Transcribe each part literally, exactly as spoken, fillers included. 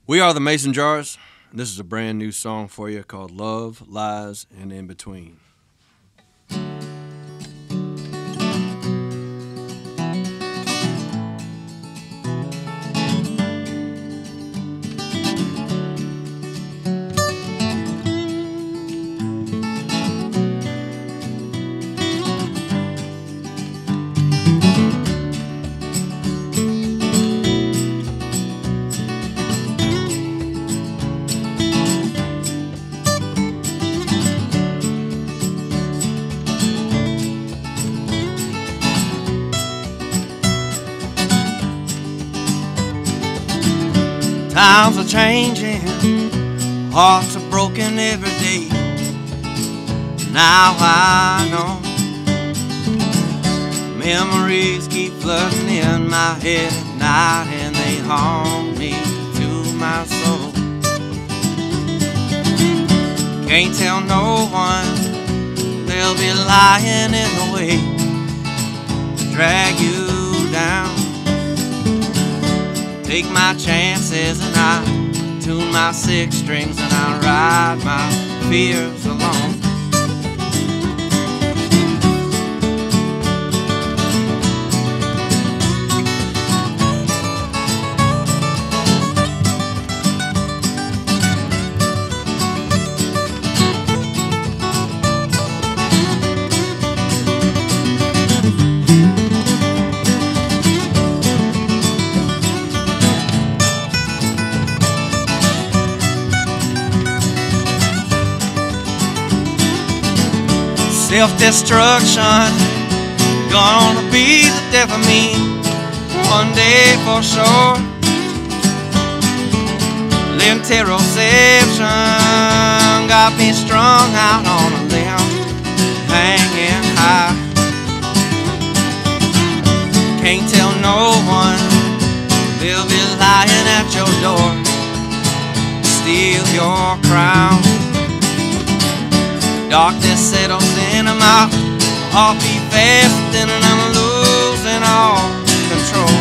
We are the Mason Jars. This is a brand new song for you called Love, Lies, and In Between. Times are changing, hearts are broken every day. Now I know memories keep flooding in my head at night, and they haunt me to my soul. Can't tell no one, they'll be lying in the way to drag you down. Take my chances and I tune my six strings and I ride my fears alone. Self-destruction gonna be the death of me one day for sure. Interoception got me strung out on a limb, hanging high. Can't tell no one, they'll be lying at your door to steal your crown. Darkness settles in my heart beat fast, and I'm losing all control.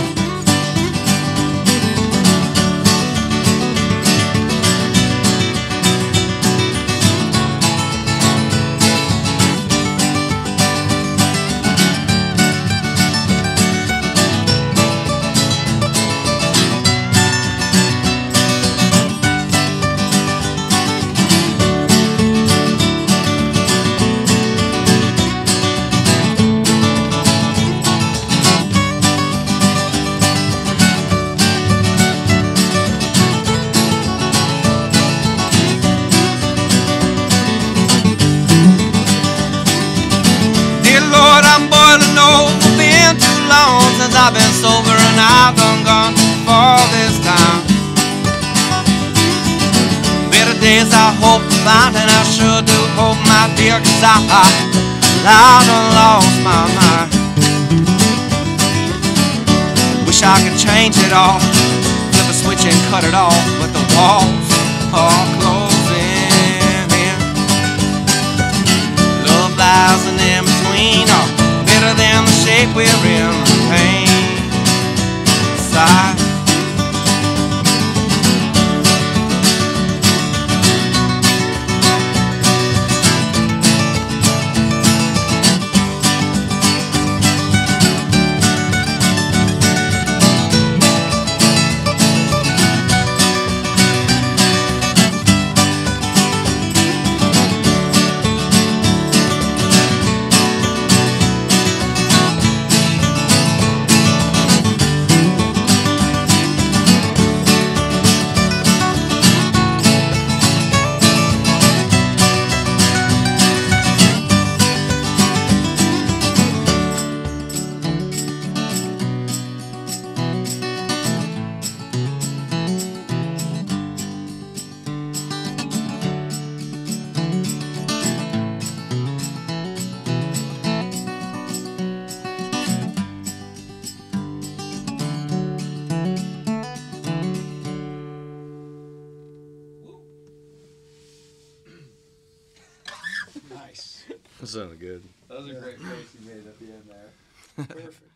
I've been sober and I've done gone too far this time. Better days I hope to find, and I sure do hope, my dear, 'cause I, I done lost my mind. Wish I could change it all, flip a switch and cut it off, but the walls are closing in. Love lies and in between are better than the shape we're in. Pain inside. Nice. That sounded good. That was a great face you made at the end there. Perfect.